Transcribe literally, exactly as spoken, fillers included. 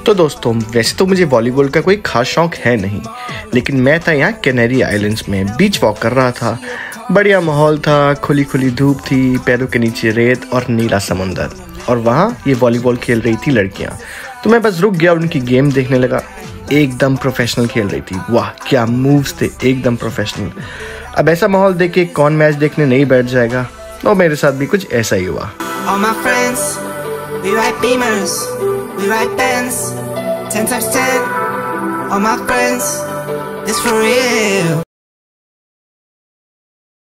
तो दोस्तों, वैसे तो मुझे वॉलीबॉल का कोई खास शौक है नहीं, लेकिन मैं था यहाँ कैनरी आइलैंड्स में बीच वॉक कर रहा था। बढ़िया माहौल था, खुली खुली धूप थी, पैरों के नीचे रेत और नीला समुंदर, और वहाँ ये वॉलीबॉल खेल रही थी लड़कियाँ। तो मैं बस रुक गया और उनकी गेम देखने लगा। एकदम प्रोफेशनल खेल रही थी। वाह क्या मूव्स थे, एकदम प्रोफेशनल। अब ऐसा माहौल देख के कौन मैच देखने नहीं बैठ जाएगा। और मेरे साथ भी कुछ ऐसा ही हुआ। All my friends, we ride Beamers, we ride Benz, ten times ten. All my friends, it's for real.